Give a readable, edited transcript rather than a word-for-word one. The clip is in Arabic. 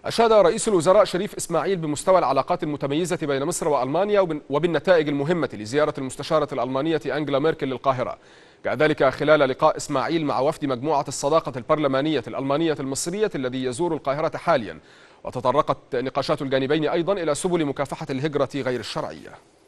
أشاد رئيس الوزراء شريف إسماعيل بمستوى العلاقات المتميزة بين مصر وألمانيا وبالنتائج المهمة لزيارة المستشارة الألمانية أنجلا ميركل للقاهرة. كذلك خلال لقاء إسماعيل مع وفد مجموعة الصداقة البرلمانية الألمانية المصرية الذي يزور القاهرة حاليا. وتطرقت نقاشات الجانبين أيضا إلى سبل مكافحة الهجرة غير الشرعية.